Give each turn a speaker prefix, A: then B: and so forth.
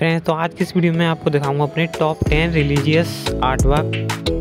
A: friends, तो आज की इस वीडियो में आपको दिखाऊंगा अपने टॉप 10 रिलीजियस आर्ट वर्क